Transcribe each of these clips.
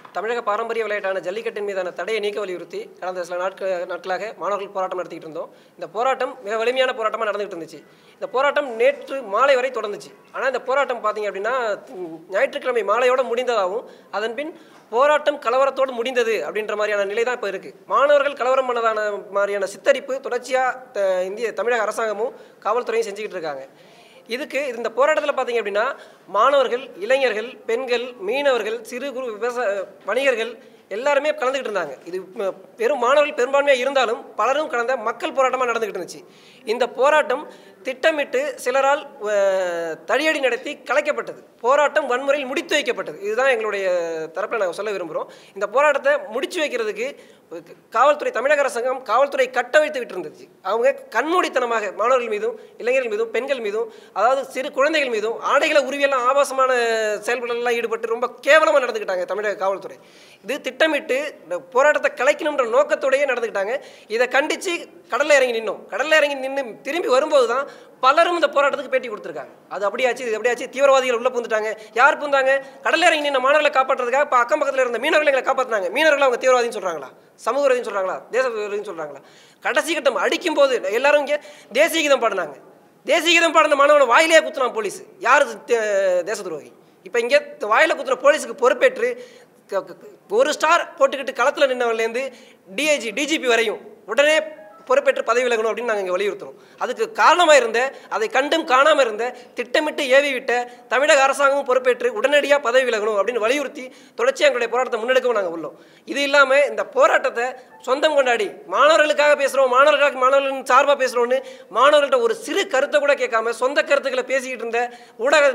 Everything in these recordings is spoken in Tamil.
தமிழக பாரம்பரிய விளையாட்டான ஜல்லிக்கட்டின் மீதான தடையை நீக்க வலியுறுத்தி கடந்த சில நாட்களாக மாணவர்கள் போராட்டம் நடத்திட்டு இருந்தோம். இந்த போராட்டம் மிக வலிமையான போராட்டமாக நடந்துகிட்டு இருந்துச்சு. இந்த போராட்டம் நேற்று மாலை வரை தொடர்ந்துச்சு. ஆனால் இந்த போராட்டம் பார்த்தீங்க அப்படின்னா ஞாயிற்றுக்கிழமை மாலையோடு முடிந்ததாகவும் அதன் பின் போராட்டம் கலவரத்தோடு முடிந்தது அப்படின்ற மாதிரியான நிலை தான் இப்போ இருக்குது. மாணவர்கள் கலவரம் பண்ணதான மாதிரியான சித்தரிப்பு தொடர்ச்சியாக தமிழக அரசாங்கமும் காவல்துறையும் செஞ்சுக்கிட்டு இருக்காங்க. இதுக்கு இந்த போராட்டத்தில் பார்த்தீங்க அப்படின்னா மாணவர்கள், இளைஞர்கள், பெண்கள், மீனவர்கள், சிறு குறு வணிகர்கள் எல்லாருமே கலந்துக்கிட்டு இருந்தாங்க. இது மாணவர்கள் பெரும்பான்மையாக இருந்தாலும் பலரும் கலந்த மக்கள் போராட்டமாக நடந்துக்கிட்டு இருந்துச்சு. இந்த போராட்டம் திட்டமிட்டு சிலரால் தடியடி நடத்தி கலைக்கப்பட்டது. போராட்டம் வன்முறையில் முடித்து வைக்கப்பட்டது. இதுதான் எங்களுடைய தரப்பில் நாங்கள் சொல்ல விரும்புகிறோம். இந்த போராட்டத்தை முடிச்சு வைக்கிறதுக்கு காவல்துறை, தமிழக அரசாங்கம் காவல்துறை கட்டவிழ்த்து விட்டு இருந்துச்சு. அவங்க கண்மூடித்தனமாக மாணவர்கள் மீதும், இளைஞர்கள் மீதும், பெண்கள் மீதும், அதாவது சிறு குழந்தைகள் மீதும் ஆடைகளை உருவியெல்லாம் ஆபாசமான செயல்களெல்லாம் ஈடுபட்டு ரொம்ப கேவலமாக நடந்துக்கிட்டாங்க தமிழக காவல்துறை. இது திட்டமிட்டு போராட்டத்தை கலைக்கணுன்ற நோக்கத்தோடையே நடந்துக்கிட்டாங்க. இதை கண்டித்து கடலில் இறங்கி நின்னோம். கடலில் இறங்கி நின்று திரும்பி வரும்போது தான் பலரும் இந்த போராட்டத்துக்கு பேட்டி கொடுத்துருக்காங்க. அது அப்படியாச்சு, இது அப்படியாச்சு, தீவிரவாதிகள் உள்ளே பூந்துட்டாங்க. யார் பூந்தாங்க? கடலில் இறங்கி நின்ற மாணவர்களை காப்பாற்றுறதுக்காக இப்போ அக்கம் பக்கத்தில் இருந்த மீனவர்களை எங்களை காப்பாற்றினாங்க. மீனவர்களை அவங்க தீவிரவாதின்னு சொல்கிறாங்களா, சமூக விரோதின்னு சொல்கிறாங்களா, தேச விரோதின்னு சொல்கிறாங்களா? கடைசி கட்டம் அடிக்கும் போது எல்லாரும் இங்கே தேசிய கீதம் பாடினாங்க. தேசிய கீதம் பாடின மாணவனை வாயிலே குத்துனான் போலீஸ். யார் தேச துரோகி? இப்போ இங்கே வாயில குத்துற போலீஸுக்கு பொறுப்பேற்று ஒரு ஸ்டார் போட்டுக்கிட்டு களத்தில் நின்றவன்லேருந்து டிஜிபி வரையும் உடனே பொறுப்பேற்று பதவி விலகணும் அப்படின்னு நாங்கள் இங்கே வலியுறுத்துறோம். அதுக்கு காரணமாக இருந்த, அதை கண்டும் காணாமல் இருந்த, திட்டமிட்டு ஏவி விட்ட தமிழக அரசாங்கமும் பொறுப்பேற்று உடனடியாக பதவி விலகணும் அப்படின்னு வலியுறுத்தி தொடர்ச்சியாக எங்களுடைய போராட்டத்தை முன்னெடுக்கவும் நாங்கள் உள்ளோம். இது இல்லாமல் இந்த போராட்டத்தை சொந்தம் கொண்டாடி மாணவர்களுக்காக பேசுகிறோம், மாணவர்களின் சார்பாக பேசுகிறோன்னு மாணவர்கள்ட்ட ஒரு சிறு கருத்தை கூட கேட்காம சொந்த கருத்துக்களை பேசிக்கிட்டு இருந்த ஊடக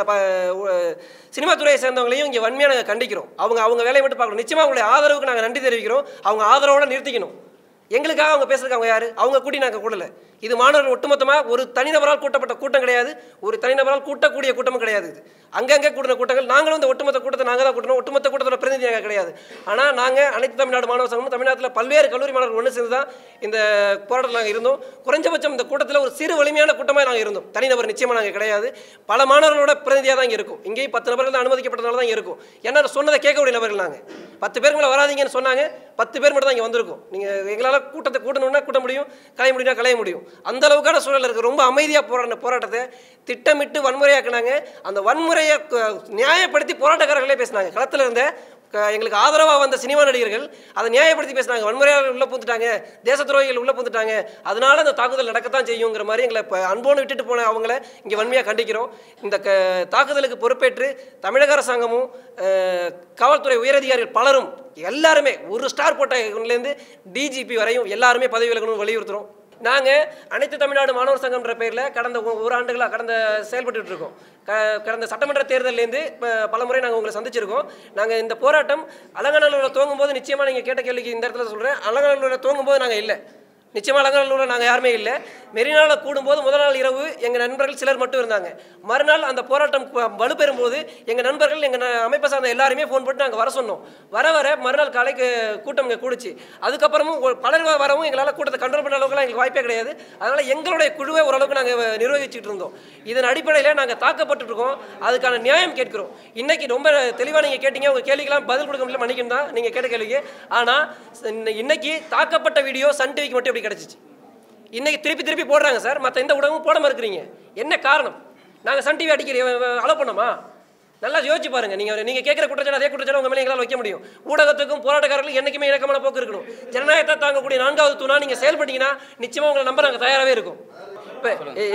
சினிமா துறையை சேர்ந்தவங்களையும் இங்கே வன்மையாக நாங்கள் கண்டிக்கிறோம். அவங்க வேலையை மட்டும் பார்க்கணும். நிச்சயமாக அவங்களுடைய ஆதரவுக்கு நாங்கள் நன்றி தெரிவிக்கிறோம். அவங்க ஆதரவோடு நிறுத்திக்கணும். எங்களுக்காக அவங்க பேசுறதுக்கு அவங்க யாரு? அவங்க கூட்டி நாங்கள் கூடலை. இது மாணவர்கள் ஒட்டுமொத்தமாக ஒரு தனிநபரால் கூட்டப்பட்ட கூட்டம் கிடையாது, ஒரு தனிநபரால் கூட்டக்கூடிய கூட்டமும் கிடையாது. இது அங்கங்கே கூட்டின கூட்டங்கள். நாங்களும் இந்த ஒட்டுமொத்த கூட்டத்தை நாங்கள் தான் கூட்டணும். ஒட்டுமொத்த கூட்டத்தோட பிரதிநிதி நாங்கள் கிடையாது. ஆனால் நாங்கள் அனைத்து தமிழ்நாடு மாணவர் சங்கமும் தமிழ்நாட்டில் பல்வேறு கல்லூரி மாணவர்கள் ஒன்று சேர்ந்து தான் இந்த போராட்டத்தில் நாங்கள் இருந்தோம். குறைஞ்சபட்சம் இந்த கூட்டத்தில் ஒரு சிறு வலிமையான கூட்டமாக நாங்கள் இருந்தோம். தனிநபர் நிச்சயமாக நாங்கள் கிடையாது. பல மாணவர்களோட பிரதிநிதியாக தான் இங்கே இருக்கும். இங்கேயும் 10 நபர்கள் தான் அனுமதிக்கப்பட்டதால தான் இங்கே இருக்கும். ஏன்னா சொன்னதை கேட்கக்கூடிய நபர்கள் நாங்கள் 10 பேர் மேலே வராதிங்கன்னு சொன்னாங்க. 10 பேர் மட்டும் தான் இங்கே வந்திருக்கும். நீங்கள் எங்களால் கூட்டத்தை கூட்டணும்னா கூட்ட முடியும், கலைய முடியும்னா கலைய முடியும். அந்த அளவுக்கான சூழல் இருக்குது. ரொம்ப அமைதியாக போராட்டத்தை திட்டமிட்டு வன்முறையாக்குனாங்க. அந்த வன்முறையை நியாயப்படுத்தி போராட்டக்காரர்களே பேசினாங்க. களத்தில் இருந்த எங்களுக்கு ஆதரவாக வந்த சினிமா நடிகர்கள் அதை நியாயப்படுத்தி பேசினாங்க. வன்முறையாளர்கள் உள்ளே பூந்துட்டாங்க, தேச துரோகிகள் உள்ளே பூந்துட்டாங்க, அதனால அந்த தாக்குதல் நடக்கத்தான் செய்யுங்கிற மாதிரி எங்களை அன்போடு விட்டுட்டு போன அவங்கள இங்கே வன்மையாக கண்டிக்கிறோம். இந்த தாக்குதலுக்கு பொறுப்பேற்று தமிழக அரசாங்கமும் காவல்துறை உயரதிகாரிகள் பலரும் எல்லாருமே ஒரு ஸ்டார் போட்டலேருந்து டிஜிபி வரையும் எல்லாருமே பதவி விலகணும்னு வலியுறுத்துகிறோம். நாங்கள் அனைத்து தமிழ்நாடு மாணவர் சங்கம்ன்ற பேரில் கடந்த ஒரு ஆண்டுகளாக செயல்பட்டு இருக்கோம். கடந்த சட்டமன்ற தேர்தலேருந்து பல முறை நாங்கள் உங்களை சந்திச்சிருக்கோம். நாங்கள் இந்த போராட்டம் அலங்காநல்லூரில் துவங்கும்போது நிச்சயமாக நீங்கள் கேட்ட கேள்விக்கு இந்த இடத்துல சொல்கிறேன். அலங்காநல்லூரில் துவங்கும்போது நாங்கள் இல்லை, நிச்சயமாக அலங்காநல்லூரில் நாங்கள் யாருமே இல்லை. மெரினாவில் கூடும்போது முதல் நாள் இரவு எங்கள் நண்பர்கள் சிலர் மட்டும் இருந்தாங்க. மறுநாள் அந்த போராட்டம் வலுப்பெறும்போது எங்கள் நண்பர்கள், எங்கள் அமைப்பை சார்ந்த எல்லாருமே ஃபோன் போட்டு நாங்கள் வர சொன்னோம். வர மறுநாள் காலைக்கு கூட்டம் இங்கே கூடுச்சு. அதுக்கப்புறமும் பலர் வரவும் எங்களால் கூட்டத்தை கண்ட்ரோல் பண்ண அளவுக்குலாம் எங்களுக்கு வாய்ப்பே கிடையாது. அதனால் எங்களுடைய குழுவை ஓரளவுக்கு நாங்கள் நிர்வகிச்சுட்டு இருந்தோம். இதன் அடிப்படையில் நாங்கள் தாக்கப்பட்டுருக்கோம். அதுக்கான நியாயம் கேட்கிறோம். இன்றைக்கி ரொம்ப தெளிவாக நீங்கள் கேட்டீங்க. உங்கள் கேள்விக்கெல்லாம் பதில் கொடுக்க முடியல, மன்னிக்கணும் தான் நீங்கள் கேட்ட கேள்விக்கு. ஆனால் இன்னைக்கு தாக்கப்பட்ட வீடியோ சன் டிவிக்கு மட்டும் எப்படி கிடச்சிச்சு? இன்னைக்கு திருப்பி போடுறாங்க சார். மற்ற எந்த ஊடகமும் போடாமல் இருக்கிறீங்க. என்ன காரணம்? நாங்கள் சன் டிவி அடிக்கிற அலோ பண்ணோமா? நல்லா யோசிச்சு பாருங்கள். நீங்கள் கேட்குற குற்றச்சாட்டு அதே குற்றச்சாட்டு உங்கள் மேலே எங்களால் வைக்க முடியும். ஊடகத்துக்கும் போராட்டக்காரர்களும் என்றைக்குமே இணக்கமான போக்கு இருக்கணும். ஜனநாயகத்தை தாங்கக்கூடிய 4வது தூணா நீங்கள் செயல்பட்டீங்கன்னா நிச்சயமாக உங்களை நம்ப நாங்கள் தயாராகவே இருக்கும். இப்போ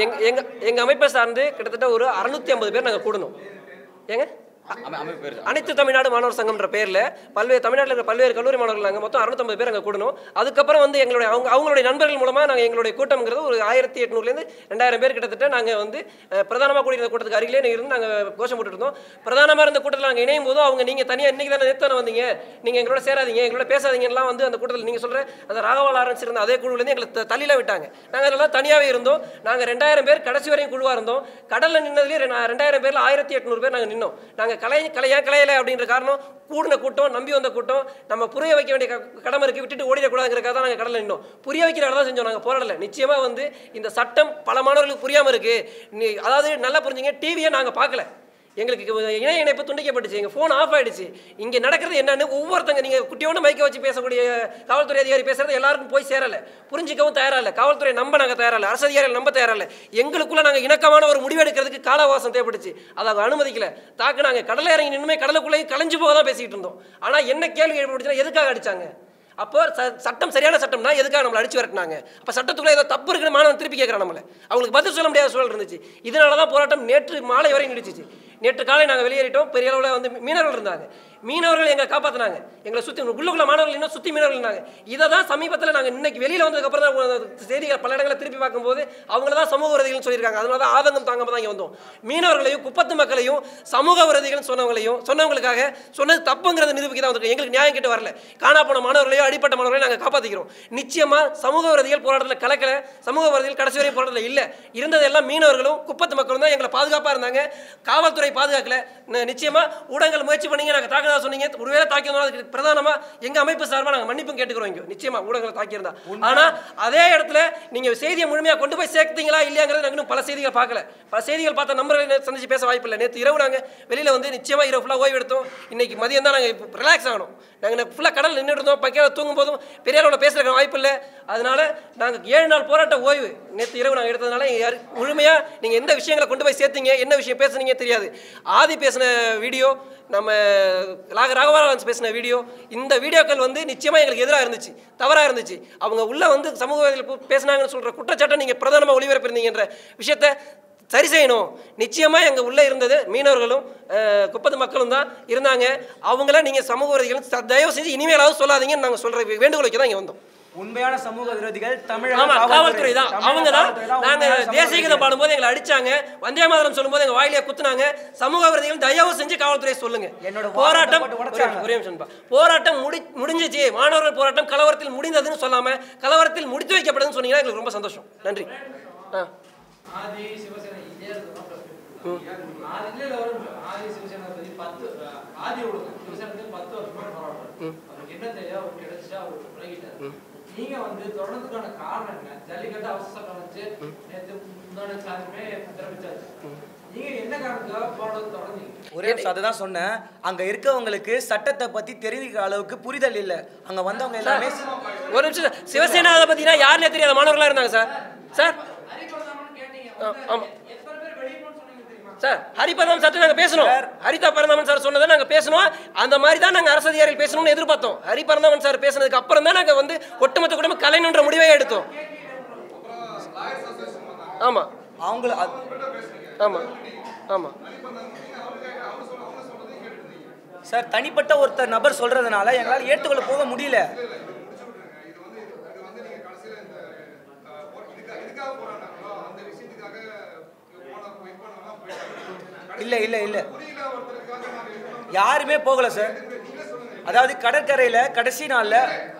எங்கள் அமைப்பை சார்ந்து கிட்டத்தட்ட ஒரு 650 பேர் நாங்கள் கூடணும். ஏங்க அனைத்து தமிழ்நாடு மாணவர் சங்கம்ன்ற பேரில் தமிழ்நாட்டில் இருக்கிற பல்வேறு கல்லூரி மாணவர்கள் நாங்கள் மொத்தம் 650 பேர் அங்கே கூடணும். அதுக்கப்புறம் அவங்களுடைய நண்பர்கள் மூலமாக நாங்கள் எங்களுடைய கூட்டம்ங்கிறது ஒரு 1800லேருந்து 2000 பேர் கிட்டத்தட்ட நாங்கள் பிரதானமாக கூடிய கூட்டத்துக்கு அருகிலே இருந்து நாங்கள் கோஷம் போட்டுருந்தோம். பிரதானமாக இருந்த கூட்டத்தில் நாங்கள் இணையும் போதும் அவங்க நீங்கள் தனியாக இன்றைக்கி தானே நேற்று வந்தீங்க, நீங்கள் எங்களோட சேராதீங்க, எங்களோட பேசாதீங்கலாம் அந்த கூட்டத்தில் நீங்கள் சொல்கிற அந்த ராகவால் ஆரம்பிச்சிருந்த அதே குழுவிலேருந்து எங்களை தள்ளியில் விட்டாங்க. நாங்கள் அதெல்லாம் தனியாகவே இருந்தோம். நாங்கள் 2000 பேர் கடைசி வரையும் குழுவாக இருந்தோம். கடலில் நின்னதுலேயே 2000 பேரில் 1800 பேர் நாங்கள் நின்னோம். நாங்கள் கலையலை அப்படின்ற காரணம் கூடின கூட்டம், நம்பி வந்த கூட்டம், நம்ம புரிய வைக்க வேண்டிய கடமை இருக்கு, விட்டுட்டு ஓடிடக்கூடாதுங்கிறக்காக தான் நாங்கள் கடலில் நின்னோம். புரிய வைக்கிற இடம் தான் செஞ்சோம். நாங்கள் போராடலை. நிச்சயமாக இந்த சட்டம் பல மாணவர்களுக்கு புரியாமல் இருக்கு. அதாவது நல்லா புரிஞ்சுங்க, டிவியை நாங்கள் பார்க்கல. எங்களுக்கு இணைய இணைப்பு துண்டிக்கப்பட்டுச்சு, எங்கள் ஃபோன் ஆஃப் ஆகிடுச்சு. இங்கே நடக்கிறது என்னன்னு ஒவ்வொருத்தங்க நீங்கள் குட்டியோண்டு மைக்க வச்சு பேசக்கூடிய காவல்துறை அதிகாரி பேசுகிறது எல்லாருக்கும் போய் சேரலை, புரிஞ்சிக்கவும் தயாராக இல்லை. காவல்துறை நம்ப நாங்கள் தயாராக இல்லை, அரசு அதிகாரிகள் நம்ப தயாராக இல்லை. எங்களுக்குள்ளே நாங்கள் இணக்கமான ஒரு முடிவு எடுக்கிறதுக்கு காலவாசம் தேவைப்பட்டுச்சு. அதை அனுமதிக்கல. நாங்கள் கடலை இறங்கி நின்றுமே கடலுக்குள்ளேயும் கலைஞ்சு போக தான் பேசிக்கிட்டு இருந்தோம். ஆனால் என்ன கேள்வி ஏற்பட்டுச்சுன்னா எதுக்காக அடித்தாங்க? அப்போ சட்டம் சரியான சட்டம்னா எதுக்காக நம்மளை அடிச்சு வரட்டினாங்க? அப்போ சட்டத்துக்குள்ளே ஏதோ தப்பு இருக்குன்னு மாணவன் திருப்பி கேட்குறான். நம்மளை அவங்களுக்கு பதில் சொல்ல முடியாத சூழல் இருந்துச்சு. இதனால தான் போராட்டம் நேற்று மாலை வரை நீடிச்சிச்சு. நேற்று காலை நாங்கள் வெளியேறிட்டோம். பெரிய அளவில் வந்து மீனவர்கள் இருந்தாங்க. மீனவர்கள் எங்களை காப்பாற்றினாங்க. எங்களை சுற்றி உள்ளுக்குள்ள மாணவர்கள் இன்னும் சுற்றி மீனவர்கள் இருந்தாங்க. இதை தான் சமீபத்தில் நாங்கள் இன்னைக்கு வெளியில் வந்ததுக்கப்புறம் தான் செய்திகள் பல இடங்களை திருப்பி பார்க்கும்போது அவங்கள தான் சமூக விரோதிகள்னு சொல்லியிருக்காங்க. அதனால தான் ஆதங்கம் தாங்காம தான் இங்கே வந்தோம். மீனவர்களையும் குப்பத்து மக்களையும் சமூக விரோதிகள்னு சொன்னவங்களுக்காக சொன்னது தப்புங்கிறத நிரூபிக்க தான் வந்திருக்கோம். எங்களுக்கு நியாயம் கேட்டு வரல. காணா போன மாணவர்களையும் அடிப்பட்ட மாணவர்களையும் நாங்கள் காப்பாற்றிக்கிறோம். நிச்சயமாக சமூக விரோதிகள் போராட்டத்தில் கலக்கல, சமூக விரோதிகள் கடைசி வரையும் போராட்டத்தில் இல்லை. இருந்தது எல்லாம் மீனவர்களும் குப்பத்து மக்களும் தான் எங்களை பாதுகாப்பாக இருந்தாங்க. காவல்துறை பாதுகாக்கல. நிச்சயமாக ஊடகங்கள் முயற்சி பண்ணீங்க, நாங்கள் தாக்குதல் சொன்னீங்க. ஒருவேளை தாக்கியிருந்தோம், அதுக்கு பிரதானமாக எங்கள் அமைப்பு சார்பாக நாங்கள் மன்னிப்பும் கேட்டுக்கிறோம். இங்கே நிச்சயமாக ஊடகங்களை தாக்கியிருந்தா. ஆனால் அதே இடத்துல நீங்கள் செய்தியை முழுமையாக கொண்டு போய் சேர்த்தீங்களா இல்லையாங்கிறது நாங்கள் இன்னும் பல செய்திகள் பார்க்கல. பல செய்திகள் பார்த்த நம்பர்களை சந்திச்சு பேச வாய்ப்பு இல்லை. நேற்று இரவு நாங்கள் வெளியில் வந்து நிச்சயமாக இரவு ஃபுல்லாக ஓய்வு எடுத்தோம். இன்னைக்கு மதியம் தான் நாங்கள் ரிலாக்ஸ் ஆகணும். நாங்கள் ஃபுல்லாக கடல் நின்றுட்டு இருந்தோம். பக்கையில் தூங்கும் போதும் பெரிய அளவில் பேசுகிற வாய்ப்பு இல்லை. அதனால நாங்கள் 7 நாள் போராட்ட ஓய்வு நேற்று இரவு நாங்கள் எடுத்ததுனால முழுமையாக நீங்கள் எந்த விஷயங்களை கொண்டு போய் சேர்த்தீங்க, என்ன விஷயம் பேசுனீங்க தெரியாது. ஆதி பேசின வீடியோ, நம்ம ராகவராஜ் பேசின வீடியோ, இந்த வீடியோக்கள் வந்து நிச்சயமாக எங்களுக்கு எதிராக இருந்துச்சு, தவறாக இருந்துச்சு. அவங்க உள்ளே வந்து சமூகத்தில் பேசினாங்கன்னு சொல்கிற குற்றச்சாட்டை நீங்கள் பிரதானமாக ஒளிபரப்பிருந்தீங்கன்ற விஷயத்தை சரி செய்யணும். நிச்சயமாக எங்கள் உள்ளே இருந்தது மீனவர்களும் குப்பத்து மக்களும் தான் இருந்தாங்க. அவங்கள நீங்கள் சமூக விரோதிகள் தயவு செஞ்சு இனிமேலாவது சொல்லாதீங்கன்னு நாங்கள் சொல்கிற வேண்டுகோளுக்கு தான் இங்கே வந்தோம். உண்மையான சமூக விரோதிகள் காவல்துறை தான். அவங்க தான். நாங்கள் தேசிய கீதம் பாடும்போது எங்களை அடிச்சாங்க, வந்தே மாதரம் சொல்லும்போது எங்கள் வாயிலே குத்துனாங்க. சமூக விரோதிகள் தயவு செஞ்சு காவல்துறை சொல்லுங்க. போராட்டம் போராட்டம் முடிஞ்சிச்சு, மாணவர்கள் போராட்டம் கலவரத்தில் முடிந்ததுன்னு சொல்லாம கலவரத்தில் முடித்து வைக்கப்படுதுன்னு சொன்னீங்கன்னா எங்களுக்கு ரொம்ப சந்தோஷம். நன்றி. நீங்க வந்து தொடர்ந்துக்கான காரணம் என்ன? ஜல்லிக்கட்டு அவசர சட்டம் வச்சு நேற்று முன்னாடி சாயந்தரமே பிறப்பிச்சாச்சு. நீங்க என்ன காரணத்துக்காக போராட்டத்தை தொடர்ந்தீங்க? ஒரே அதுதான் சொன்னேன். அங்க இருக்கவங்களுக்கு சட்டத்தை பத்தி தெரிவிக்கிற அளவுக்கு புரிதல் இல்லை. அங்க வந்தவங்க எல்லாமே ஒரு நிமிஷம், சிவசேனா அதை பத்தினா யாருன்னே தெரியாத மாணவர்களா இருந்தாங்க சார். சார் ஆமா சார், ஹரிபரந்தாமன் சார் நாங்கள் பேசணும். ஹரிதா பரந்தாமன் சார் சொன்னதை நாங்கள் பேசணும். அந்த மாதிரி தான் நாங்கள் அரசு அதிகாரிகள் பேசணும்னு எதிர்பார்த்தோம். ஹரிபரந்தாமன் சார் பேசினதுக்கு அப்புறம் தான் நாங்கள் வந்து ஒட்டுமொத்த குடும்பம் கலைஞன்ற முடிவை எடுத்தோம். ஆமாம் அவங்கள ஆமாம் ஆமாம் சார், தனிப்பட்ட ஒருத்தர் நபர் சொல்றதுனால எங்களால் ஏற்றுக்கொள்ள போக முடியல. இல்ல இல்ல இல்ல யாருமே போகல சார். அதாவது கடற்கரையில கடைசி நாள்ல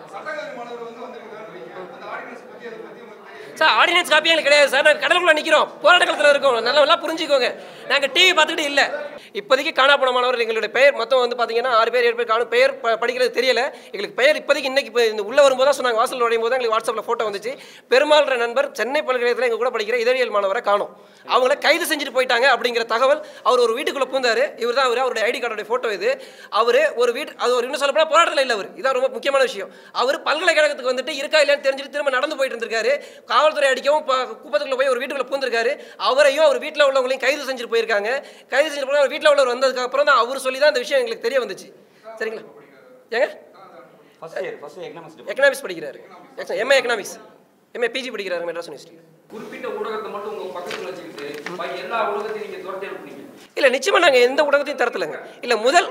சார் ஆர்டினன்ஸ் காப்பி எங்களுக்கு கிடையாது சார். நாங்கள் கடலுக்குள்ள நிற்கிறோம், போராட்ட காலத்தில் இருக்கோம். நல்லா புரிஞ்சுக்கோங்க. நாங்கள் டிவி பார்த்துக்கிட்டு இல்லை. இப்போதைக்கு காணா போன மாணவர்கள் எங்களுடைய பெயர் மொத்தம் வந்து பார்த்தீங்கன்னா 6 பேர் 7 பேர் காணும். பெயர் படிக்கிறது தெரியல எங்களுக்கு. பெயர் இப்போதைக்கு இன்னைக்கு இப்போ இந்த உள்ளே வரும்போது தான் சொன்னாங்க. வாசல் நுழையும் போது தான் எங்களுக்கு வாட்ஸ்அப்பில் ஃபோட்டோ வந்துச்சு. பெருமாள்ன்ற நண்பர் சென்னை பல்கலைக்கழகத்தில் எங்கள் கூட படிக்கிற இதழியல் மாணவரை காணும். அவங்கள கைது செஞ்சுட்டு போயிட்டாங்க அப்படிங்கிற தகவல். அவர் ஒரு வீட்டுக்குள்ளே பூந்தார். இவர் தான் அவருடைய ஐடி கார்டோடைய ஃபோட்டோ இது. அவர் ஒரு வீட்டு அது ஒரு இன்னும் சொல்லப்போனால் போராட்டத்தில் இல்லை. அவர் இதான் ரொம்ப முக்கியமான விஷயம். அவர் பல்கலைக்கழகத்துக்கு வந்துட்டு இருக்கா இல்லையான்னு தெரிஞ்சுட்டு திரும்ப நடந்து போயிட்டு இருந்திருக்காரு. காவல்துறை அடிக்கவும் குப்பத்துக்குள்ளே போய் ஒரு வீட்டுக்குள்ளே பூந்திருக்காரு. அவரையும் அவர் வீட்டில் உள்ளவங்களையும் கைது செஞ்சுட்டு போயிருக்காங்க. கைது செஞ்சுட்டு போய் வீட்டில் உள்ளவர் வந்ததுக்கு அப்புறம் தான் அவர் சொல்லி தான் இந்த விஷயம் எங்களுக்கு தெரிய வந்துச்சு. சரிங்களா? ஏங்க எக்கனாமிக்ஸ் படிக்கிறாரு. எம்ஏ எக்கனாமிக்ஸ், எம்ஏ பிஜி படிக்கிறாரு மெட்ராஸ் யூனிவர்சிட்டி. குறிப்பிட்ட ஊடகத்தை மட்டும் உங்க பக்கத்துல வச்சுக்கிட்டு எல்லா ஊடகத்தையும் நீங்க துரத்தி அனுப்புனீங்க. இல்லை நிச்சயமாக நாங்கள் எந்த ஊடகத்தையும் தரத்துலங்க. இல்லை முதல்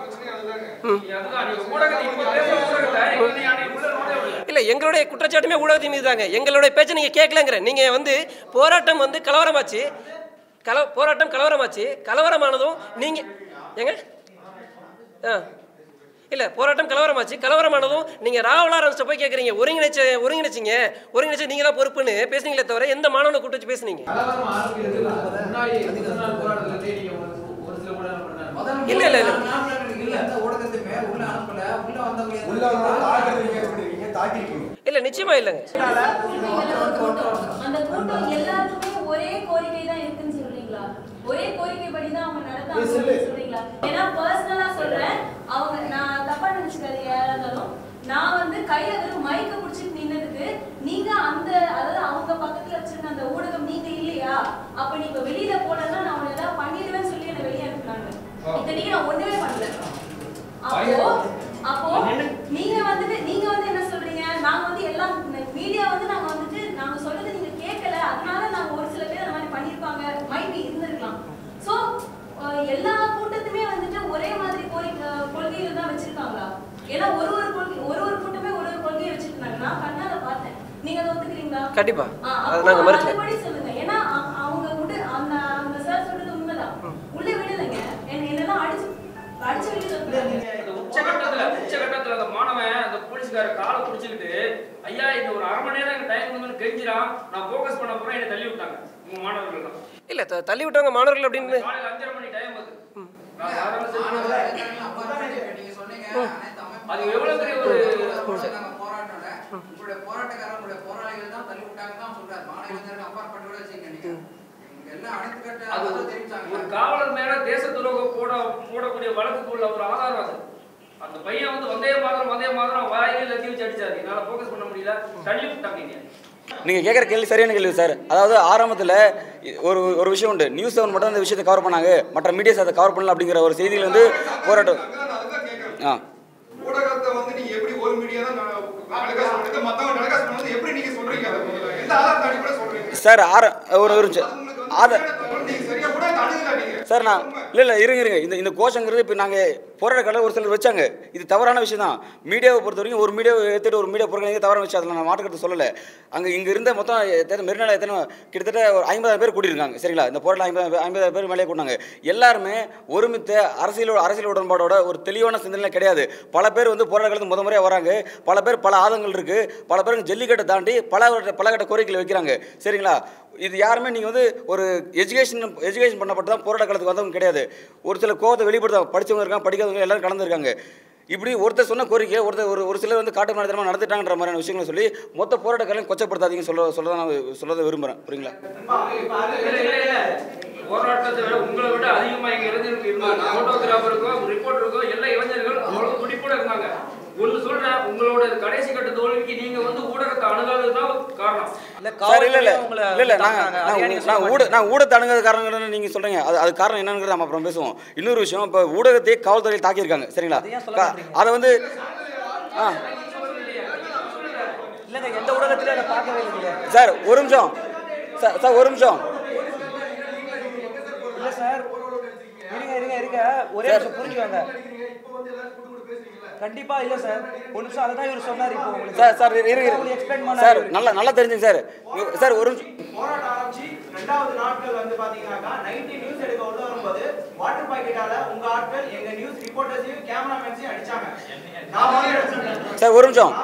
இல்லை எங்களுடைய குற்றச்சாட்டுமே ஊடகத்தின் மீது தாங்க. எங்களுடைய பேச்சை நீங்கள் கேட்கலங்கிறேன். நீங்கள் வந்து போராட்டம் வந்து கலவரமாச்சு, போராட்டம் கலவரமாச்சு. கலவரமானதும் நீங்கள் ஏங்க இல்லை போராட்டம் கலவரமாச்சு. கலவரமானதும் நீங்கள் ராவலாரன்ஸ்ட்டை போய் கேட்குறீங்க. ஒருங்கிணைச்சிங்க நீங்கள் தான் பொறுப்புன்னு பேசுனீங்களே தவிர எந்த மாணவனை கூட்டு வச்சு பேசுனீங்க? இல்லை இல்லை இல்லை இல்ல நிச்சயமா இல்லங்க. அந்த கூட்டம் எல்லாருக்குமே ஒரே கோரிக்கை தான் இருக்குன்னு சொல்றீங்களா? ஒரே கோரிக்கைப்படி தான் அவங்க நடத்தாங்க சொல்றீங்களா? ஏன்னா பர்சனலா சொல்றேன், அவங்க நான் தப்பா நினைச்சுக்காதீங்க யாரா இருந்தாலும், நான் வந்து கையில வெறும் மைக்க புடிச்சிட்டு நின்னதுக்கு நீங்க அந்த அதாவது அவங்க பக்கத்துல வச்சிருந்த அந்த ஊடகம் நீங்க இல்லையா, அப்ப நீ இப்ப வெளியில போனா நான் உன்னை ஏதாவது பண்ணிடுவேன்னு சொல்லி என்ன வெளியே அனுப்புனாங்க. இத்தனைக்கு நான் ஒண்ணுமே பண்ணல. அப்போ நீங்க வந்து என்ன சொல்றீங்க, நாங்க வந்து எல்லாம் மீடியா வந்து நாங்க சொல்றது நீங்க கேட்கல, அதனால நாங்க ஒரு சில பேர் அந்த மாதிரி பண்ணிருப்பாங்க, மைபி இருந்திருக்கலாம். சோ எல்லா கூட்டத்துமே வந்துட்டு ஒரே மாதிரி கொள்கையில தான் வச்சிருக்காங்களா? ஏன்னா ஒரு கூட்டமே ஒரு கொள்கையை வச்சிருக்காங்க. நான் கண்ணால பார்த்தேன். நீங்க அதை ஒத்துக்கிறீங்களா? கண்டிப்பா அது நாங்க மறுக்கல. அதுபடி சொல்லுங்க. ஏன்னா அவங்க அந்த சார் சொல்றது உண்மைதான். உள்ள விடலைங்க, என்னெல்லாம் அடிச்சு உச்சகட்டத்துல அந்த மாணவன் அந்த போலீஸ்கார காலை பிடிச்சிக்கிட்டு, ஐயா இந்த ஒரு அரை மணி நேரம் டைம் வந்து கெஞ்சிரான், நான் ஃபோக்கஸ் பண்ண போறேன், என்னை தள்ளி விட்டாங்க உங்க மாணவர்கள் தான். இல்ல தள்ளி விட்டவங்க மாணவர்கள் அப்படின்னு காலையில 5:30 மணி டைம் அது. அது எவ்வளவு பெரிய ஒரு போராட்டம். உங்களுடைய போராட்டக்காரர் உங்களுடைய போராளிகள் தான் தள்ளி விட்டாங்க தான் சொல்றாரு. மாணவர்கள் அப்பாற்பட்டு கூட வச்சுங்க நீங்க. ஒரு காவலர் மேல தேச துரோகம் போடக்கூடிய வழக்குக்குள்ள ஒரு ஆதாரம் அது. அந்த பையன் வந்து வந்தே மாதிரி வாயில லத்தி வச்சு அடிச்சாரு. என்னால ஃபோக்கஸ் பண்ண முடியல, தள்ளி விட்டாங்க. நீங்கள் கேட்குற கேள்வி சரியான கேள்வி சார். அதாவது ஆரம்பத்தில் ஒரு விஷயம் உண்டு, நியூஸ் 7 மட்டும் அந்த விஷயத்தை கவர் பண்ணாங்க, மற்ற மீடியாஸ் அதை கவர் பண்ணல அப்படிங்கிற ஒரு செய்தியில் வந்து போராட்டம். ஊடகத்தை வந்து நீங்க எப்படி ஒரு மீடியா தான் டெலிகாஸ்ட் பண்ணுது, மத்தவங்க டெலிகாஸ்ட் பண்ணது எப்படி நீங்க சொல்றீங்க? எந்த ஆதாரத்தை அடிப்படையில் சொல்றீங்க சார்? சார் நான் இல்லை இருங்க இந்த கோஷங்கிறது இப்போ நாங்கள் போராட்ட காலையில் ஒரு சிலர் வச்சாங்க, இது தவறான விஷயம் தான். மீடியாவை பொறுத்த வரைக்கும் ஒரு மீடியாவை ஏற்றுட்டு ஒரு மீடியா பொருட்கள் தவறான விஷயம், அதில் நான் மாற்றுக்கிறது சொல்லலை. அங்கே இங்கே இருந்த மொத்தம் மெரினால கிட்டத்தட்ட ஒரு 50,000 பேர் கூட்டியிருக்காங்க சரிங்களா? இந்த போராட்டம் 50,000 பேர் மேலே கூட்டாங்க. எல்லாருமே ஒருமித்த அரசியல் உடன்பாடோட ஒரு தெளிவான சிந்தனை கிடையாது. பல பேர் வந்து போராட்ட காலத்துக்கு முறையாக வராங்க, பல பேர் பல ஆதங்கள் இருக்குது, பல பேருக்கு ஜல்லிக்கட்டை தாண்டி பலகட்ட கோரிக்கைகள் வைக்கிறாங்க சரிங்களா? இது யாருமே நீங்கள் வந்து ஒரு எஜுகேஷன் பண்ணப்பட்டு தான் போராட்ட காலத்துக்கு வந்தவங்க கிடையாது. ஒரு சில கோவத்தை வெளிப்படுத்த படித்தவங்க இருக்காங்க, படிக்காதவங்க எல்லாரும் கலந்துருக்காங்க. இப்படி ஒருத்தர் சொன்ன கோரிக்கை ஒரு சிலர் வந்து காட்டு மாநிலமாக நடந்துட்டாங்கன்ற மாதிரியான விஷயங்களை சொல்லி மொத்த போராட்ட காலம் கொச்சப்படுத்தாதீங்க சொல்ல விரும்புகிறேன். புரியுங்களா? போராட்டத்தை விட உங்களை விட அதிகமா இங்க இருந்தாங்க. போட்டோகிராஃபருக்கோ ரிப்போர்ட்டருக்கோ எல்லா இளைஞர்கள் அவ்வளவு துடிப்போட இருந்தாங்க. ஒன்று சொல்றேன், உங்களோட கடைசி கட்ட தோல்விக்கு நீங்க வந்து ஊடகத்தை அணுகாததுதான் காரணம். நான் ஊடகத்தை அணுகாத காரணம் நீங்க சொல்றீங்க, அது காரணம் என்னங்கிறது நம்ம அப்புறம் பேசுவோம். இன்னொரு விஷயம், இப்போ ஊடகத்தை காவல்துறையில் தாக்கியிருக்காங்க சரிங்களா? அதை வந்து எந்த ஊடகத்திலே அதை பார்க்கவே இல்லை சார். ஒரு நிமிஷம் சார், ஒரு நிமிஷம் இல்லை சார், இருங்க ஒரே நிமிஷம் புரிஞ்சுக்காங்க. கண்டிப்பா இல்ல சார், ஒரு நிமிஷம் அதான் இவர் சொன்னார். இப்போ உங்களுக்கு சார் எக்ஸ்பிளைன் பண்ண சார் நல்லா தெரிஞ்சுங்க சார். ஒரு போராட்ட ஆரம்பிச்சு 2வது நாட்கள் வந்து பாத்தீங்கன்னாக்கா 90 நியூஸ் எடுக்க உள்ள வரும்போது வாட்டர் பாக்கெட்டால உங்க ஆட்கள் எங்க நியூஸ் ரிப்போர்ட்டர்ஸையும் கேமராமேன்ஸையும் அடிச்சாங்க. சார் ஒரு நிமிஷம்,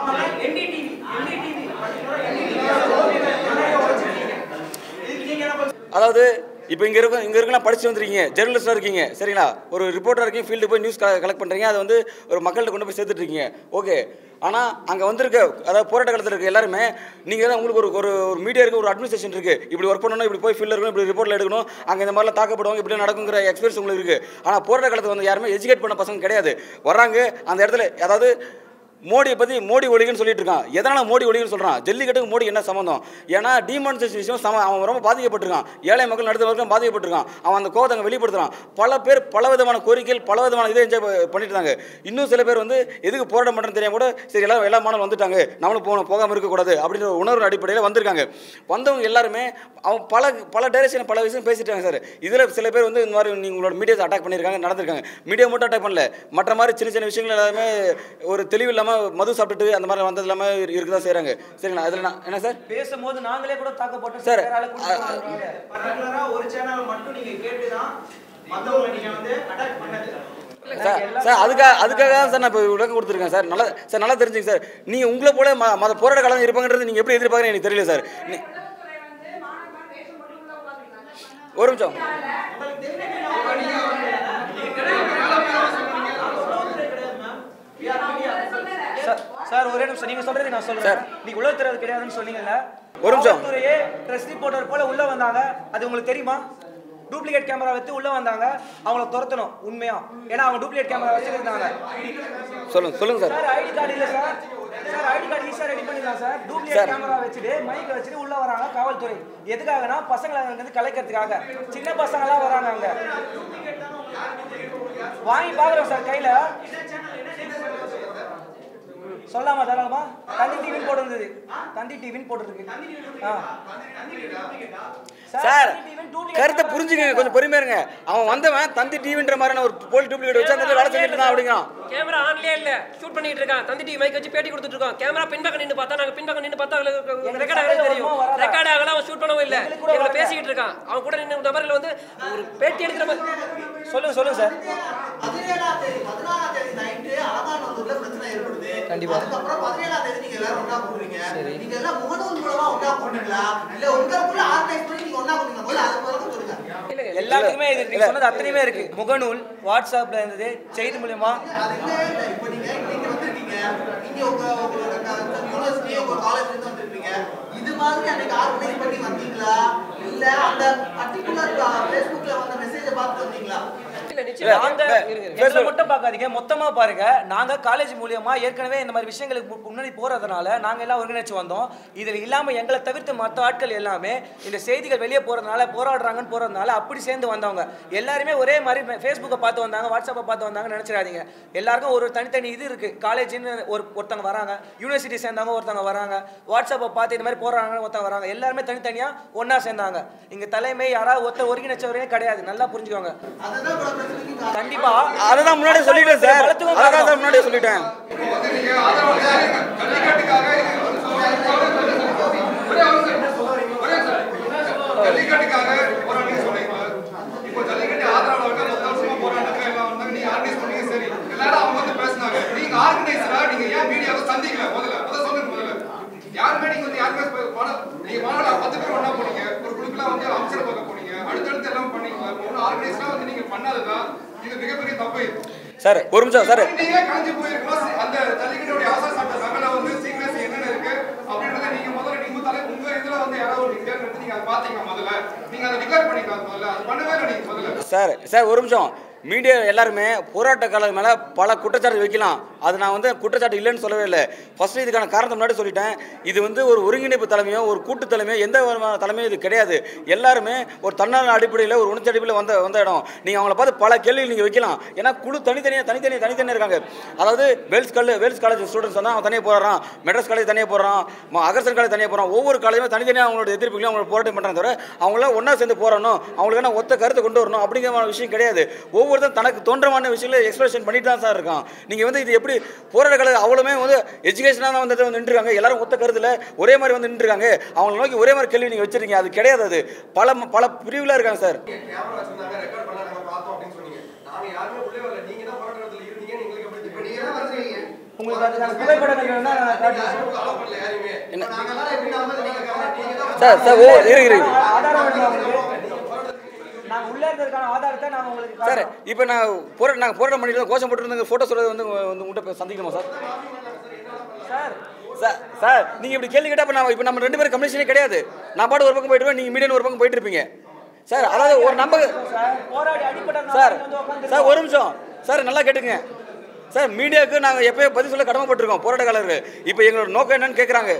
அதாவது இப்போ இங்கே இருக்கலாம் படிச்சு வந்துருக்கீங்க, ஜெர்னலிஸ்டாக இருக்கீங்க சரிங்களா? ஒரு ரிப்போர்ட்டராக இருக்கீங்க, ஃபீல்டு போய் நியூஸ் கலெக்ட் பண்ணுறீங்க, அதை வந்து ஒரு மக்கள்கிட்ட கொண்டு போய் சேர்த்துட்டு இருக்கீங்க. ஓகே, ஆனால் அங்கே வந்திருக்க அதாவது போராட்ட காலத்தில் இருக்க எல்லாருமே நீங்கள் தான் உங்களுக்கு ஒரு மீடியா இருக்குது, ஒரு அட்மினிஸ்ட்ரேஷன் இருக்குது, இப்படி ஒர்க் பண்ணணும், இப்படி போய் ஃபீல்டில் இருக்கணும், இப்படி ரிப்போர்ட்டில் எடுக்கணும், அங்கே இந்த மாதிரிலாம் தாக்கப்படுவாங்க, இப்படி நடக்குங்கிற எக்ஸ்பீரியன்ஸ் உங்களுக்கு இருக்குது. ஆனால் போராட்ட காலத்தில் வந்து யாருமே எஜுகேட் பண்ண பசங்க கிடையாது. வர்றாங்க அந்த இடத்துல, அதாவது மோடியை பற்றி மோடி ஒழிகன்னு சொல்லிட்டு இருக்கான். எதனால் மோடி ஒழிகன்னு சொல்கிறான்? ஜல்லிக்கட்டுக்கு மோடி என்ன சம்மந்தம்? ஏன்னா டிமானிசேஷன் விஷயம் அவன் ரொம்ப பாதிக்கப்பட்டிருக்கான், ஏழை மக்கள் நடுத்தவர்களும் பாதிக்கப்பட்டிருக்கான். அவன் அந்த கோவத்தை அங்கே வெளிப்படுத்துகிறான். பல பேர் பல விதமான கோரிக்கைகள் பல விதமான இதை என்ஜாய் பண்ணிட்டு இருந்தாங்க. இன்னும் சில பேர் வந்து எதுக்கு போராட்டம் பண்ணுறேன்னு தெரியாம கூட சரி எல்லா மாணவர்கள் வந்துட்டாங்க, நம்மளும் போகாமல் இருக்கக்கூடாது அப்படின்ற உணர்வு அடிப்படையில் வந்திருக்காங்க. வந்தவங்க எல்லாருமே அவன் பல டைரக்ஷன் பல விஷயம் பேசிட்டாங்க சார். இதில் சில பேர் வந்து இந்த மாதிரி உங்களோட மீடியாஸ் அட்டாக் பண்ணியிருக்காங்க, நடந்திருக்காங்க. மீடியா மட்டும் அட்டாக் பண்ணல, மற்ற மாதிரி சின்ன விஷயங்கள் எல்லாமே ஒரு தெளிவு இல்லாமல் மது சாப்பிட்டுட்டு அந்த மாதிரி வந்தது இல்லாமல் இருக்குதான் செய்கிறாங்க சரிங்களா? அதில் என்ன சார் பேசும்போது நாங்களே கூட தாக்கப்பட்டோம் சார். ஒரு சேனல் மட்டும் நீங்க கேட்டுதான் மத்தவங்க நீங்க வந்து அட்டாக் பண்ணது சார். அதுக்காக தான் சார் நான் இப்போ விளக்கம் கொடுத்துருக்கேன் சார். நல்லா தெரிஞ்சுங்க சார். நீங்கள் உங்களை போல மத போராட்ட காலம் இருப்பாங்கன்றது நீங்கள் எப்படி எதிர்பார்க்குறீங்க எனக்கு தெரியல சார். ஒரு நிமிஷம் சார், ஒரே நிமிஷம். நீங்க சொல்றது நான் சொல்றேன் சார். நீங்க உள்ள தெரியாது கிடையாதுன்னு சொன்னீங்கல்ல, ஒரு நிமிஷம். துறையே பிரஸ் ரிப்போர்ட்டர் போல உள்ள வந்தாங்க, அது உங்களுக்கு தெரியுமா? டூப்ளிகேட் கேமரா வச்சு உள்ளே வந்தாங்க, அவங்கள துரத்தணும் உண்மையா, ஏன்னா அவங்க டூப்ளிகேட் கேமரா வச்சுருந்தாங்க. சொல்லுங்க சார். சார் ஐடி கார்டு இல்லை சார், சார் ஐடி கார்டு ஈஸியாக ரெடி பண்ணிடலாம் சார். டூப்ளிகேட் கேமரா வச்சுட்டு மைக்கை வச்சுட்டு உள்ளே வராங்க காவல்துறை. எதுக்காகனா பசங்களை வந்து கலைக்கிறதுக்காக. சின்ன பசங்களாம் வராங்க, அங்கே வாங்கி பார்க்குறோம் சார் கையில். சொல்லாமா தாராளமா? தந்தி டிவின்னு போட்டுருந்தது, தந்தி டிவின்னு போட்டுருக்கு. சார் கருத்தை புரிஞ்சுக்கங்க, கொஞ்சம் பொறுமையா இருங்க. அவன் வந்தவன் தந்தி டிவின்ற மாதிரியான ஒரு போலி டூப்ளிகேட் வச்சு அந்த வேலை செஞ்சுட்டு தான் அப்படிங்கிறான். கேமரா ஆன்லயே இல்ல, ஷூட் பண்ணிட்டு இருக்கான். தந்தி டிவி மைக் வச்சு பேட்டி கொடுத்துட்டு இருக்கோம். கேமரா பின்பக்கம் நின்னு பார்த்தா, நாங்க பின்பக்கம் நின்னு பார்த்தா ரெக்கார்ட் ஆகல தெரியும். ரெக்கார்ட் ஆகல, அவன் ஷூட் பண்ணவும் இல்ல. இவங்க பேசிக்கிட்டு இருக்கான். அவன் கூட நின்னு நபர்ல வந்து ஒரு பேட்டி எடுக்கிற மாதிரி. சொல்லுங்க சார். 17ஆம் தேதி நைட்டு அலங்காநல்லூர்ல பிரச்சனை ஏற்படுது. கண்டிப்பா. அதுக்கப்புறம் 17ஆம் தேதி நீங்க எல்லாரும் ஒண்ணா போடுறீங்க. நீங்க எல்லாம் முகநூல் மூலமா ஒண்ணா போடுறீங்களா இல்ல உங்களுக்குள்ள ஆர்கனைஸ் பண்ணி நீங்க ஒண்ணா போடுறீங்க? முதல்ல அதை முதல்ல சொல்லுங்க. எல்லாத்துக்குமே இது நீங்க சொன்னது அத்தனையுமே இருக்கு. முகநூல், வாட்ஸ்அப்ல இருந்தது, செய்தி மூலமா. அது இல்ல, இப்போ நீங்க வந்திருக்கீங்க, நீங்க உங்களோட யூனிவர்சிட்டி உங்க காலேஜ்ல இருந்து வந்திருப்பீங்க. இது மாதிரி அன்னைக்கு ஆர்கனைஸ் பண்ணி வந்தீங்களா இல்ல அந்த பர்టిక్యులர் Facebookல வந்த மெசேஜை பார்த்து வந்தீங்களா? மட்டும் பார்க்காதீங்க, மொத்தமா பாருங்க. நாங்க காலேஜ் மூலியமா ஏற்கனவே இந்த மாதிரி விஷயங்களுக்கு முன்னாடி போறதுனால நாங்க எல்லாம் ஒருங்கிணைச்சு வந்தோம். இதுல இல்லாம எங்களை தவிர்த்து மற்ற ஆட்கள் எல்லாமே இந்த செய்திகள் வெளியே போறதுனால போராடுறாங்கன்னு போறதுனால அப்படி சேர்ந்து வந்தவங்க எல்லாருமே ஒரே மாதிரி Facebook'ை பார்த்து வந்தாங்க, வாட்ஸ்அப்பை பார்த்து வந்தாங்க நினைச்சிடாதீங்க. எல்லாருக்கும் ஒரு தனித்தனி இது இருக்கு. காலேஜ்னு ஒருத்தவங்க வராங்க, யூனிவர்சிட்டி சேர்ந்தவங்க ஒருத்தவங்க வராங்க, வாட்ஸ்அப்பை பார்த்து இந்த மாதிரி போறாங்கன்னு ஒருத்தவங்க வராங்க. எல்லாருமே தனித்தனியா ஒன்னா சேர்ந்தாங்க. இங்க தலைமை யாராவது ஒருத்தர் ஒருங்கிணைச்சவரே கிடையாது, நல்லா புரிஞ்சுக்கோங்க. கண்டிப்பா அதுதான் முன்னாடியே சொல்லிட்டேன் சார், அதான் முன்னாடியே சொல்லிட்டேன். ஜல்லிக்கட்டுக்காக போராட்டம் சொன்னீங்க. இப்போ ஜல்லிக்கட்டு ஆதரவாளர்கள் நீங்க ஆர்கனைஸ் பண்ணீங்க, சரி எல்லாரும் அவங்க வந்து பேசினாங்க. நீங்க ஆர்கனைசரா நீங்க ஏன் மீடியாவை சந்திக்கல? முதல்ல சொல்லுங்க. முதல்ல யாருமே நீங்க வந்து யாருமே நீங்க மாநாடு 10 பேர் ஒண்ணா போனீங்க, ஒரு குழுக்கெல்லாம் வந்து அமைச்சரை பார்க்க போனீங்க, அடுத்தடுத்து எல்லாம் பண்ணீங்க. ஒரு ஆர்கனைசரா வந்து நீங்க பண்ணாததான் இது மிகப்பெரிய தப்பு. சார் ஒரு நிமிஷம் சார், நீங்க கலந்து போயிருக்கோம். அந்த ஜல்லிக்கட்டுடைய அவசர சட்ட சபையில வந்து சீக்ரெசி என்னென்ன இருக்கு அப்படின்றத நீங்க முதல்ல உங்க இதுல வந்து யாராவது நீங்க அதை பாத்தீங்க. முதல்ல நீங்க அதை டிக்ளேர் பண்ணிக்கலாம். முதல்ல அது பண்ணவே இல்லை நீங்க முதல்ல. சார் ஒரு நிமிஷம். மீடியா எல்லாருமே போராட்டக்காரர் மேலே பல குற்றச்சாட்டு வைக்கலாம். அது நான் வந்து குற்றச்சாட்டு இல்லைன்னு சொல்லவே இல்லை. ஃபர்ஸ்ட் இதுக்கான காரணத்தை முன்னாடி சொல்லிட்டேன். இது வந்து ஒரு ஒருங்கிணைப்பு தலைமையோ ஒரு கூட்டு தலைமையோ எந்த தலைமையும் இது கிடையாது. எல்லாருமே ஒரு தன்னால அடிப்படையில் ஒரு உணர்ச்சி அடிப்படையில் வந்த இடம். நீங்கள் அவங்கள பார்த்து பல கேள்விகள் நீங்கள் வைக்கலாம். ஏன்னா குழு தனித்தனியாக இருக்காங்க. அதாவது வேல்ஸ் காலேஜ் ஸ்டூடெண்ட்ஸ் வந்து அவன் தனியாக போடுறான், மெட்ராஸ் காலேஜ் தனியாக போடுறான், அகர்சன் காலேஜ் தனியாக போகிறான். ஒவ்வொரு காலேஜுமே தனித்தனியாக அவங்களோட எதிர்ப்புகளையும் அவங்களோட போராட்டம் பண்ணுறாங்க. தவிர அவங்களாம் ஒன்றா சேர்ந்து போராடணும், அவங்களுக்கான ஒத்த கருத்தை கொண்டு வரணும் அப்படிங்கிற விஷயம் கிடையாது. ஒவ்வொருத்தரும் தனக்கு தோன்றமான விஷயங்களை எக்ஸ்பிரஷன் பண்ணிட்டு தான் சார் இருக்கான். நீங்கள் வந்து இது எப்படி போராட்டக்காரர்கள் அவ்வளோமே வந்து எஜுகேஷனாக தான் வந்து நின்றுருக்காங்க. எல்லாரும் ஒத்த கருத்தில் ஒரே மாதிரி வந்து நின்றுருக்காங்க. அவங்களை நோக்கி ஒரே மாதிரி கேள்வி நீங்கள் வச்சிருக்கீங்க. அது கிடையாது. அது பல பிரிவுல இருக்காங்க சார். சார் ஓ இருக்கு சார். இப்போ நாங்கள் போராட்டம் பண்ணிட்டு கோஷம் போட்டுருந்தாங்க. ஃபோட்டோஸ் வந்து உங்கள்கிட்ட சந்திக்கணுமா சார்? சார் நீங்கள் இப்படி கேள்வி கேட்டால் இப்போ நம்ம 2 பேரும் கமிஷனே கிடையாது. நான் பாட்டு ஒரு பக்கம் போயிட்டு நீங்கள் மீடியா ஒரு பக்கம் போயிட்டு இருப்பீங்க சார். அதாவது ஒரு சார் ஒரு நிமிஷம் சார், நல்லா கேட்டுங்க சார். மீடியாவுக்கு நாங்கள் எப்பயும் பதில் சொல்ல கடமைப்பட்டிருக்கோம் போராட்டக்காரர்கள். இப்போ எங்களோட நோக்கம் என்னன்னு கேட்குறாங்க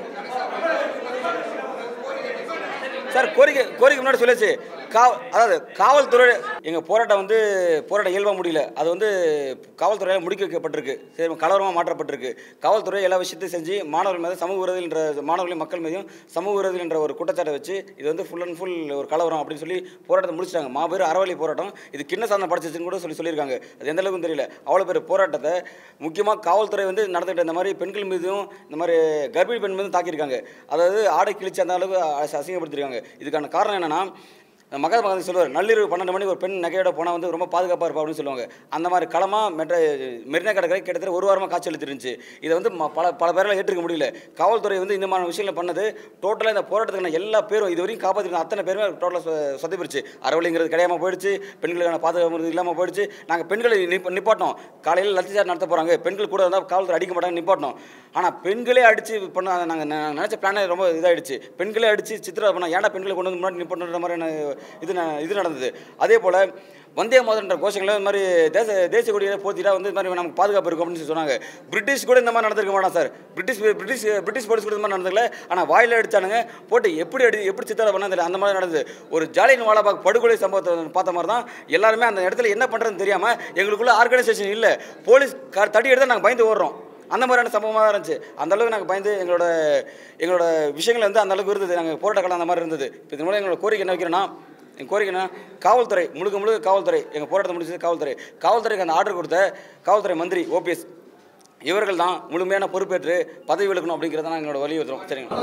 சார். கோரிக்கை முன்னாடி சொல்லிச்சு. அதாவது காவல்துறை எங்கள் போராட்டம் இயல்பாக முடியல. அது வந்து காவல்துறையால் முடிக்க வைக்கப்பட்டிருக்கு. சரி, கலவரமாக மாற்றப்பட்டிருக்கு. காவல்துறை எல்லா விஷயத்தையும் செஞ்சு மாணவர்கள் மீது சமூக விரோதிகள் என்ற மாணவர்கள் மக்கள் மீதும் சமூக விரோதிகள் என்ற ஒரு குற்றச்சாட்டை வச்சு இது வந்து ஃபுல் அண்ட் ஃபுல் ஒரு கலவரம் அப்படின்னு சொல்லி போராட்டத்தை முடிச்சிட்டாங்க. மாபெரும் அறவழி போராட்டம். இது கிண்ண சாதனை படைச்சிச்சுன்னு கூட சொல்லியிருக்காங்க. அது எந்த அளவுக்கு தெரியல. அவ்வளோ பேர் போராட்டத்தை முக்கியமாக காவல்துறை வந்து நடந்துகிட்ட இந்த மாதிரி பெண்கள் மீதும் இந்த மாதிரி கர்ப்பிணி பெண் மீதும் தாக்கியிருக்காங்க. அதாவது ஆடை கிழிச்சு அந்த அளவுக்கு அசிங்கப்படுத்திருக்காங்க. இதுக்கான காரணம் என்னென்னா, மகாத்மா காந்தி சொல்லுவார், நள்ளிரவு 12 மணிக்கு ஒரு பெண் நகையோட போனால் வந்து ரொம்ப பாதுகாப்பாக இருப்பா அப்படின்னு சொல்லுவாங்க. அந்த மாதிரி களமாக மெரினா கடற்கரை கிட்டத்தட்ட ஒரு வாரமாக காட்சி அளித்திருந்துச்சு. இதை வந்து பல பேரால் ஏற்றுக்க முடியல. காவல்துறை வந்து இந்த மாதிரி விஷயங்களை பண்ணது டோட்டலாக இந்த போராட்டத்துக்கான எல்லா பேரும் இது வரைக்கும் காப்பாற்றிருக்க அத்தனை பேருமே டோட்டலாக சொதப்பிடுச்சு. அறவழிங்கிறது கிடையாமல் போயிடுச்சு. பெண்களுக்கான பாதுகாப்பு இல்லாமல் போயிடுச்சு. நாங்கள் பெண்களை நிப்பாட்டோம். காலையில் லத்திச்சார் நடத்த போகிறாங்க, பெண்கள் கூட இருந்தால் காவல்துறை அடிக்க மாட்டாங்க, நிப்பாட்டோம். ஆனால் பெண்களே அடித்து பண்ண நாங்கள் நினச்ச பிளானே ரொம்ப இதாகிடுச்சு. பெண்களே அடித்து சித்திரவதை பண்ணால் ஏன்டா பெண்களை கொண்டு வந்து முன்னாடி நிப்பாட்டுற மாதிரி இது நடந்தது. அதே போல் வந்தே மாதன்ற கோஷங்களை இந்த மாதிரி தேசிய கொடியை போத்திட்டா வந்து இந்த மாதிரி நமக்கு பாதுகாப்பு இருக்கும் அப்படின்னு சொன்னாங்க. பிரிட்டிஷ் கூட இந்த மாதிரி நடந்திருக்க மாட்டான் சார். பிரிட்டிஷ் போலீஸ் கூட இந்த மாதிரி நடந்ததில்ல. ஆனால் வாயில் அடித்தானுங்க போட்டு எப்படி சித்தாட பண்ண தெரியல, அந்த மாதிரி நடந்தது. ஒரு ஜாலியன் வாலாபாக் படுகொலை சம்பவத்தை பார்த்த மாதிரி தான் எல்லாருமே அந்த இடத்துல என்ன பண்ணுறதுன்னு தெரியாமல் எங்களுக்குள்ள ஆர்கனைசேஷன் இல்லை, போலீஸ் தடி எடுத்தால் நாங்கள் பயந்து ஓடுறோம். அந்த மாதிரியான சம்பவமாக தான் இருந்துச்சு. அந்தளவுக்கு நாங்கள் பயந்து எங்களோட விஷயங்கள் வந்து அந்தளவுக்கு இருந்தது. நாங்கள் போராட்ட காலம் அந்த மாதிரி இருந்தது. இப்போ இதன் மூலம் எங்களோட கோரிக்கை என்ன வைக்கிறோன்னா, எங்கள் கோரிக்கைன்னா காவல்துறை முழுக்க காவல்துறை எங்கள் போராட்டத்தை முடிச்சது காவல்துறைக்கு அந்த ஆர்டர் கொடுத்த காவல்துறை மந்திரி OPS இவர்கள் தான் முழுமையான பொறுப்பேற்று பதவி விலக்கணும் அப்படிங்கிறத நான் எங்களோட வலியுறுத்துறோம். சரிங்களா?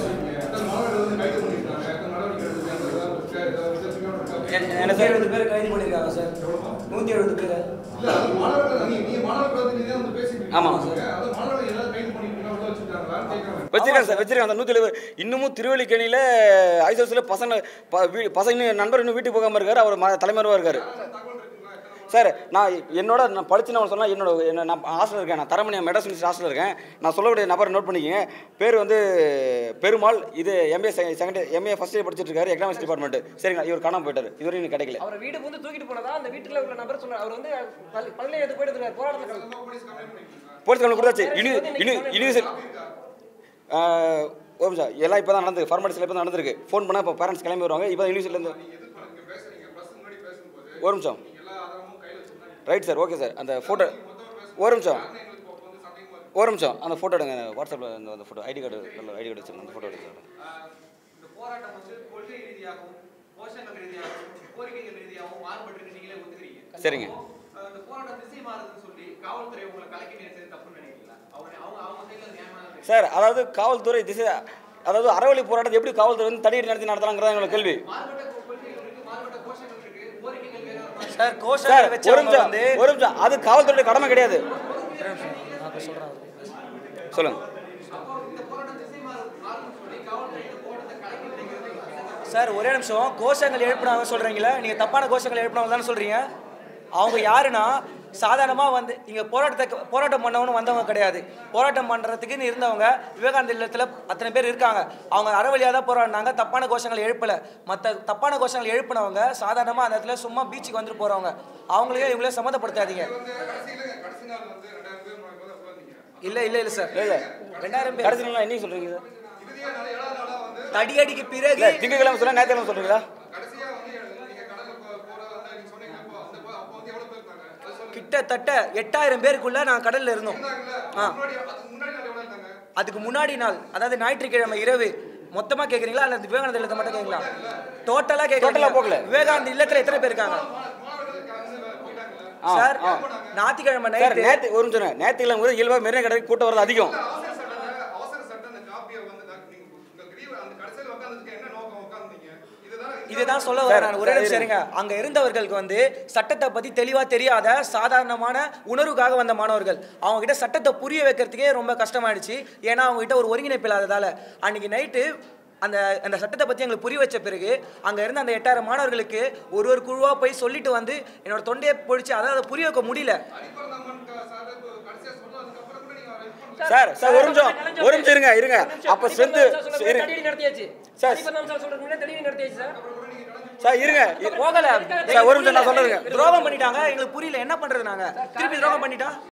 என்ன சார் 70 பேர் கைது பண்ணியிருக்காங்க சார். 170 பேர். ஆமாம் சார் வச்சிருக்காங்க அந்த 170. இன்னமும் திருவல்லிக்கேணியில் ஐசோஸில் பசங்க நண்பர் இன்னும் வீட்டுக்கு போகாமல் இருக்காரு. அவர் தலைமறைவாக இருக்காரு சார். நான் படிச்சுன்னு சொன்னால் நான் ஹாஸ்டலில் இருக்கேன். நான் தரமணி மெட்ராஸ் யூனிவர்சிட்டி ஹாஸ்டலில் இருக்கேன். நான் சொல்லக்கூடிய நபரை நோட் பண்ணிக்கங்க. பேர் வந்து பெருமாள். இது MA ஃபர்ஸ்ட் இயர் படிச்சுட்டு இருக்காரு, எக்கனாமிக்ஸ் டிபார்ட்மெண்ட். சரிங்களா? இவர் காணாமல் போயிட்டார். இதுவரை எனக்கு கிடைக்கல. அவர் வீடு வந்து தூக்கிட்டு போனதா அந்த வீட்டில் உள்ள நபர் சொல்றாரு. அவர் வந்து பள்ளியில் எடுத்து போயிட்டு இருக்காரு. போராட்டத்தில் போலீஸ் கம்ப்ளைண்ட் கொடுத்தாச்சு. யூனிவர்சிட்டி எல்லாம் இப்போ தான் நடந்தது. ஃபார்மாலிட்டிஸில் இப்போ தான் நடந்திருக்கு. ஃபோன் பண்ணால் இப்போ பேரண்ட்ஸ் கிளம்பி வருவாங்க. இப்போ யூனிவர்சிட்டிலேருந்து ஒரு நிமிஷம். Right sir, okay sir. அந்த ஃபோட்டோ ஒரு நிமிஷம் அந்த ஃபோட்டோ எடுங்க. வாட்ஸ்அப்பில் அந்த ஃபோட்டோ ஐடி கார்டு வச்சுருங்க. அந்த ஃபோட்டோ எடுங்க. இந்த போராட்டம் வந்து கொள்கை ரீதியாகவும் கோஷங்கள் ரீதியாகவும் கோரிக்கைகள் ரீதியாகவும் மாறுபட்டு நீங்களே ஒத்துக்கிறீங்க. சரிங்க. இந்த போராட்டம் திசை மாறுதுன்னு சொல்லி காவல்துறை உங்களை கலக்கி நேரத்தில் தப்புன்னு நினைக்கிறீங்களா? அவங்க சைடில் நியாயமான சார், அதாவது காவல்துறை திசை, அதாவது அறவழி போராட்டத்தை எப்படி காவல்துறை வந்து தடியடி நடத்தி நடத்துறாங்கிறத எங்களோட கேள்வி. சார் கோஷம் ஒரு நிமிஷம் அது காவல்துறை கடமை கிடையாது. சொல்லுங்க சார். ஒரே நிமிஷம். கோஷங்கள் எழுப்பினாங்க சொல்றீங்களா? நீங்க தப்பான கோஷங்கள் எழுப்பினாங்க தானே சொல்றீங்க. அவங்க யாருன்னா சாதாரணமாக வந்து இங்கே போராட்டம் பண்ணவனு வந்தவங்க கிடையாது. போராட்டம் பண்ணுறதுக்குன்னு இருந்தவங்க விவேகானந்த இல்லத்தில் அத்தனை பேர் இருக்காங்க. அவங்க அறவழியாக தான் போராடினாங்க. தப்பான கோஷங்கள் எழுப்பலை. மற்ற தப்பான கோஷங்கள் எழுப்பினவங்க சாதாரணமாக அந்த இடத்துல சும்மா பீச்சுக்கு வந்துட்டு போகிறவங்க. அவங்களையும் இவங்களே சம்மந்தப்படுத்தாதீங்க. இல்லை சார். 2000 பேர் கடைசி நாள் என்ன சொல்கிறீங்க சார்? தடியடிக்கு பிறகு திங்கக்கிழமை சொல்ல நேரத்தில் சொல்கிறீங்களா? கிட்டத்தட்ட 8000 பேருக்குள்ள நான் கடல்ல இருந்தோம். அதுக்கு முன்னாடி நாள், அதாவது ஞாயிற்றுக்கிழமை இரவு. மொத்தமா கேக்குறீங்களா அல்லது விவேகானந்த இல்லத்தை மட்டும் கேக்குறீங்களா? டோட்டலா கேக்குறீங்களா? போகல. விவேகானந்த இல்லத்துல எத்தனை பேர் இருக்காங்க சார்? ஞாயிற்றுக்கிழமை நைட் ஒரு நிமிஷம். ஞாயிற்றுக்கிழமை இயல்பா மெரினா கடற்கரை கூட்டம் வரது அதிகம். இதுதான் சொல்ல வரேன். ஒரே நிமிஷம் இருங்க. அங்க இருந்தவர்களுக்கு வந்து சட்டத்தை பத்தி தெளிவா தெரியாத சாதாரணமான உணர்வுக்காக வந்த மாணவர்கள். அவங்க கிட்ட சட்டத்தை புரிய வைக்கிறதுக்கே ரொம்ப கஷ்டமாயிடுச்சு. ஏன்னா அவங்க கிட்ட ஒரு ஒருங்கிணைப்பு இல்லாததால அன்னைக்கு நைட்டு அந்த சட்டத்தை பற்றி எங்களுக்கு புரிய வச்ச பிறகு அங்கே இருந்த அந்த 8000 மாணவர்களுக்கு ஒரு குழுவாக போய் சொல்லிட்டு வந்து என்னோட தொண்டையை பொழிச்சு அதை புரிய வைக்க முடியல. சார் ஒரு நிமிஷம் இருங்க. அப்போ ஸ்ட்ரென்த் சார் இருங்க. போகல சார். ஒரு நிமிஷம் நான் சொல்றேங்க. துரோகம் பண்ணிட்டாங்க. எங்களுக்கு புரியல என்ன பண்றது. நாங்க திருப்பி துரோகம் பண்ணிட்டா